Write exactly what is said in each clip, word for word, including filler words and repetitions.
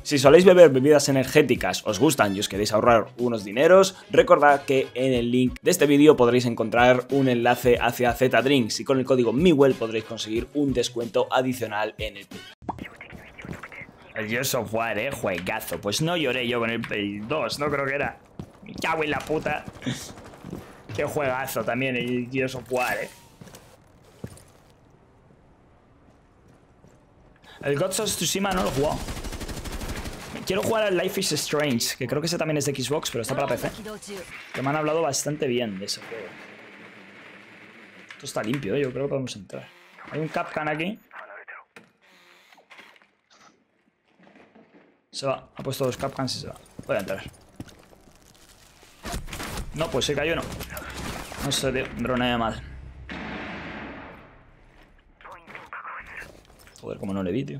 Si soléis beber bebidas energéticas, os gustan y os queréis ahorrar unos dineros, recordad que en el link de este vídeo podréis encontrar un enlace hacia Zedrinks y con el código MIWELL podréis conseguir un descuento adicional en el El Gears of War, eh, juegazo. Pues no lloré yo con el Play dos, no creo que era. Me cago en la puta. Qué juegazo también el Gears of War, eh. El Ghost of Tsushima no lo he jugado. Quiero jugar al Life is Strange, que creo que ese también es de Xbox, pero está para P C. Que me han hablado bastante bien de ese juego. Esto está limpio, ¿eh? Yo creo que podemos entrar. Hay un Capcan aquí. Se va. Ha puesto dos Capcans y se va. Voy a entrar. No, pues se cayó, no. No sé, tío. Droneé mal. Joder, como no le vi, tío.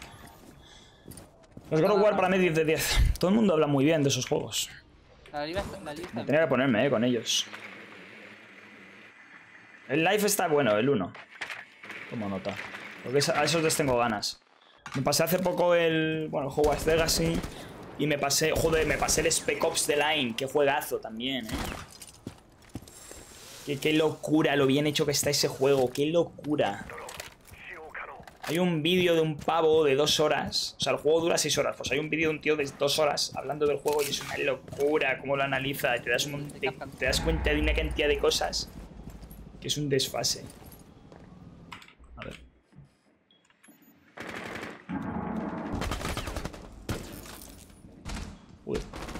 Los God of War para mí diez de diez. Todo el mundo habla muy bien de esos juegos. Me tenía que ponerme, eh, con ellos. El Life está bueno, el uno. Como nota. Porque a esos les tengo ganas. Me pasé hace poco el... Bueno, el Hogwarts Legacy. Y me pasé... Joder, me pasé el Spec Ops The Line. Qué juegazo también, eh. Qué, qué locura lo bien hecho que está ese juego. Qué locura. Hay un vídeo de un pavo de dos horas. O sea, el juego dura seis horas. Pues hay un vídeo de un tío de dos horas hablando del juego y es una locura cómo lo analiza. Te das, un, te, te das cuenta de una cantidad de cosas que es un desfase. A ver. Uy.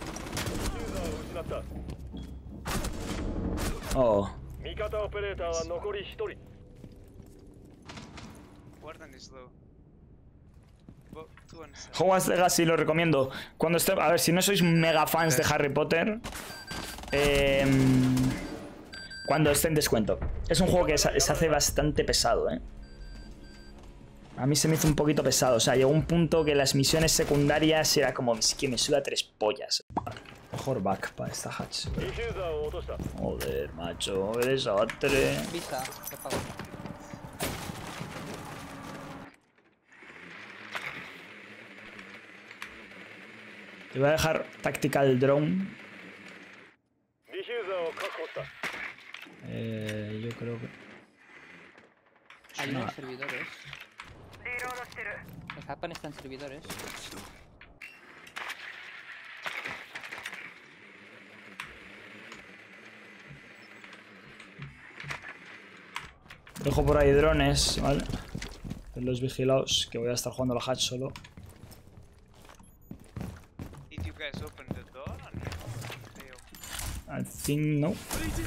Oh. Hogwarts Legacy lo recomiendo. Cuando esté, a ver, si no sois mega fans de Harry Potter, eh, cuando esté en descuento. Es un juego que se, se hace bastante pesado, eh. A mí se me hizo un poquito pesado. O sea, llegó un punto que las misiones secundarias era como que me suda tres pollas. Mejor back para esta hatch. Joder, macho, qué desastre. Te voy a dejar Tactical Drone. Eh, yo creo que... Hay unos servidores. El Japan está en servidores. Dejo por ahí drones, ¿vale? Los vigilados, que voy a estar jugando la hatch solo. I think no.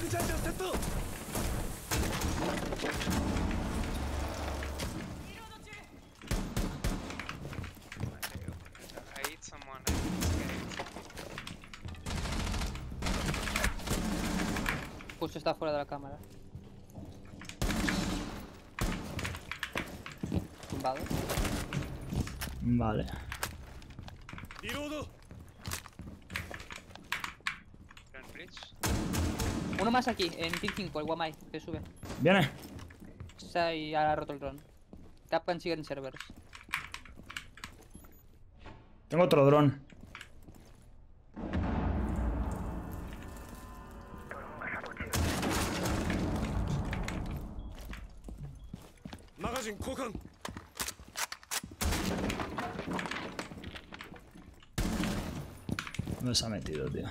Justo está fuera de la cámara. Tumbado. Vale. Uno más aquí, en pin cinco, el Wamai, que sube. Viene. Está ahí, ha roto el dron. Capcan sigue en servers. Tengo otro dron. ¿Dónde se ha metido, tío?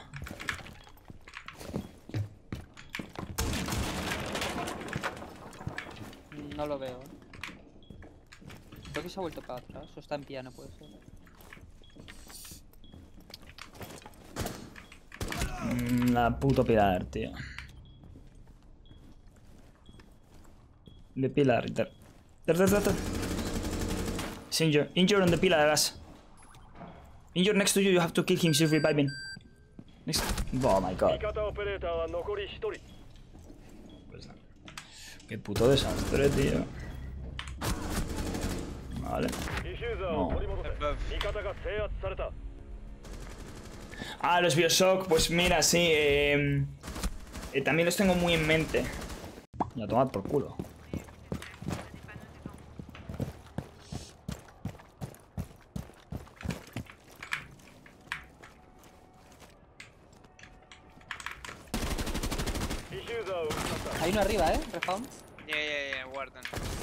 No lo veo. Creo que se ha vuelto para atrás. O está en piano, puede ser. Mm, la puto pilar, tío. The pillar. There. There, there, there, there. It's injured. Injured on the pillar, gas. Injured next to you. You have to kill him. She's reviving. Next. Oh my god. Pues nada. Qué puto desastre, tío. Vale. No. Ah, los Bioshock, pues mira, sí. Eh, eh, también los tengo muy en mente. Y a tomar por culo. Hay uno arriba, eh, respawn. Yeah, yeah, yeah, Warden.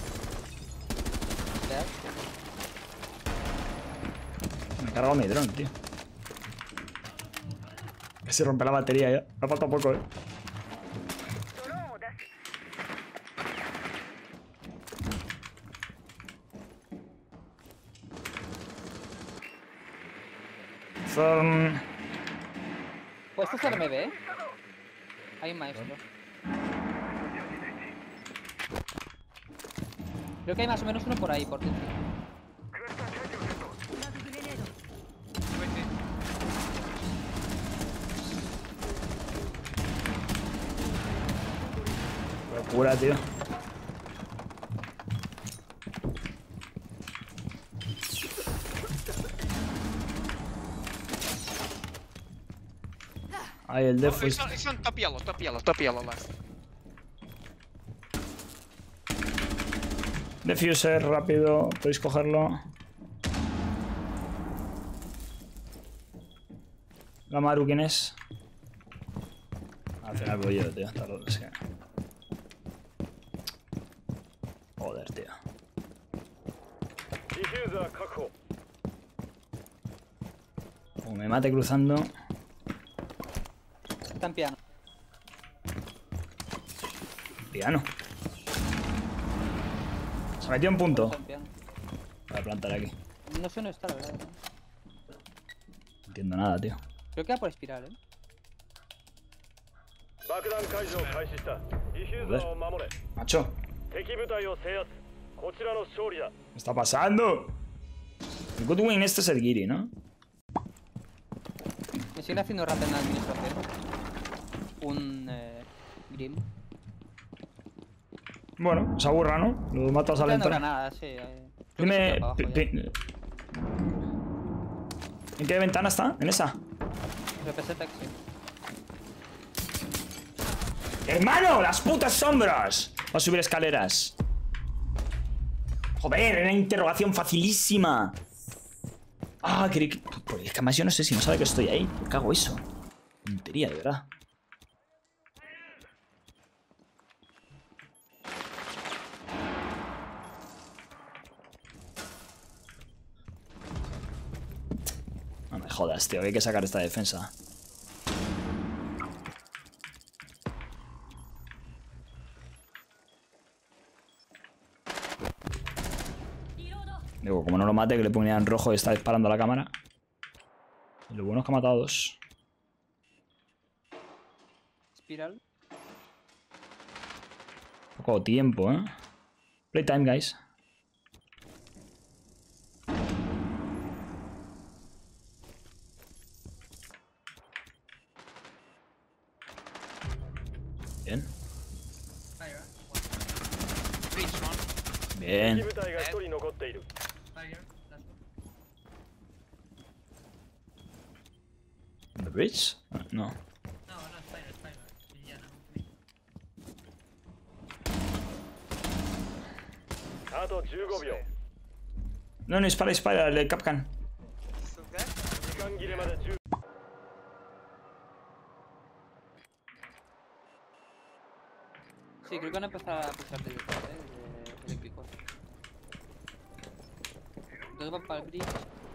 Dead. Me he cargado mi dron, tío. Que se rompe la batería ya. Me falta poco, eh. Zorn. Puedes hacerme B, eh. Hay un maestro. Creo que hay más o menos uno por ahí, por dentro. Locura, tío. Ahí el def Oh, es... it's, on, it's on top yellow, top yellow, top yellow left. Defuser, rápido. Podéis cogerlo. La Maru, ¿quién es? Al final voy yo, tío. Hasta luego, es que... Joder, tío. Como me mate cruzando. Está en piano. Piano. Se metió en punto. Está en piano. Voy a plantar aquí. No sé dónde está, la verdad. No entiendo nada, tío. Creo que va por espiral, eh. Joder. Macho. ¿Qué está pasando? El good win este es el Giri, ¿no? Me siguen haciendo rap en la administración. Un... Eh, Grim. Bueno, se aburra, ¿no? Lo matas al No entrar. nada, sí. Eh. Dime... ¿En qué ventana está? ¿En esa? R P C taxi. ¡Hermano! ¡Las putas sombras! Va a subir escaleras. Joder, era una interrogación facilísima. Ah, creí que... Es que además yo no sé si no sabe que estoy ahí. ¿Por qué hago eso? Tontería, de verdad. No me jodas, tío. Hay que sacar esta defensa. Digo, como no lo mate, que le ponía en rojo y está disparando a la cámara. Y lo bueno es que ha matado a dos. Espiral. Poco tiempo, ¿eh? Playtime, guys. Bien. Bien. ¿The bridge? No. No, no, dispara, dispara, el Capcan. Sí, creo que van a empezar a pushar de YouTube, eh, de eléctricos. Dos van para el bridge.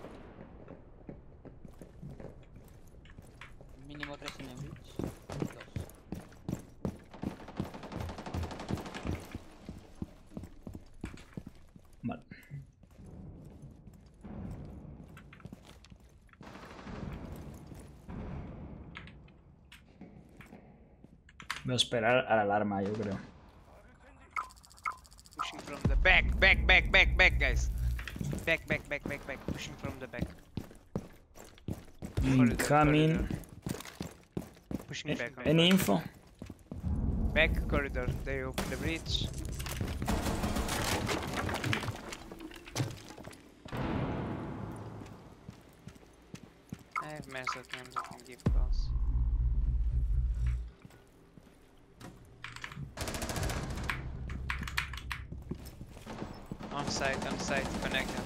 Mínimo tres en el bridge. Dos. Vale. Voy a esperar a la alarma, yo creo. Pushing from the back, back, back, back, back, guys. Back, back, back, back, back. Pushing from the back. Incoming. Pushing back. on Any corridor. info? Back corridor. They open the bridge. I have master guns I can give cross. On site, on site, connected.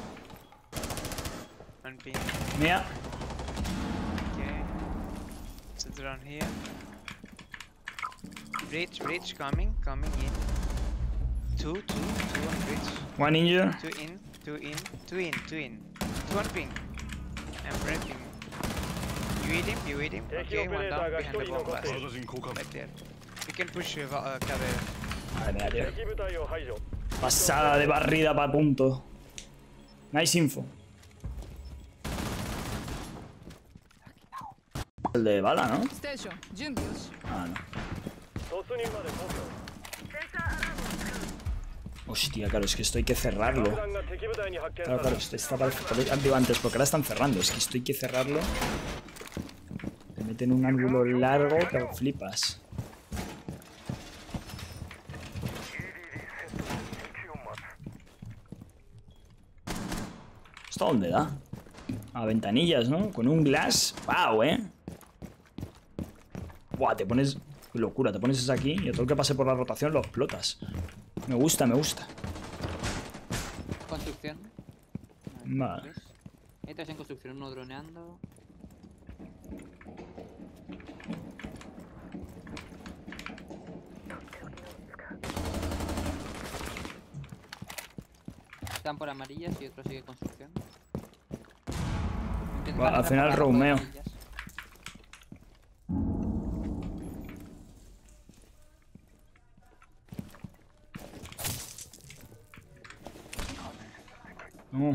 On ping. Mía. Okay. It's a drone here. Bridge, bridge, coming, coming in. Two, two, two on bridge. One injured. Two in, two in, two in, two in. Two on ping. I'm prepping. You hit him, you hit him. Okay, one down behind the bomb blast. Right there. We can push uh, uh, cabe. Vale, mira, tío. Pasada de barrida para punto. Nice info. El de bala, ¿no? Ah, no. Hostia, claro, es que esto hay que cerrarlo. Claro, claro, esto está para digo antes, porque ahora están cerrando. Es que esto hay que cerrarlo. Te meten un ángulo largo que flipas. ¿Esto dónde da? A ventanillas, ¿no? Con un glass. ¡Wow, eh! Buah, te pones... Qué locura, te pones eso aquí y a todo el que pase por la rotación lo explotas. Me gusta, me gusta. Construcción. Vale. Hay tres en construcción, uno droneando. Están por amarillas y otro sigue construcción. Va, al final roameo. No.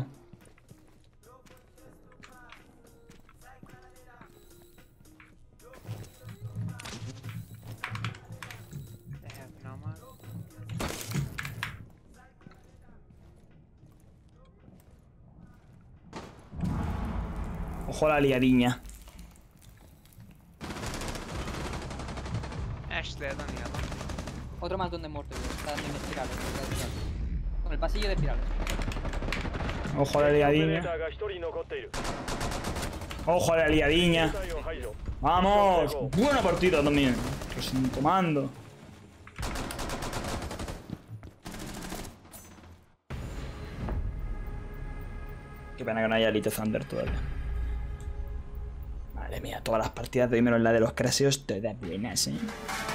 They have normal. Ojo a la liadiña. Ash dead on the other. Otro más donde muerto, está en espirales. Con el pasillo de espirales. Ojo a la liadiña. Ojo a la liadiña. ¡Vamos! Buena partida también. Pues sin comando. Qué pena que no haya Elite Thunder todavía. Madre mía, todas las partidas de hoy menos la de los craseos, todas buenas, eh.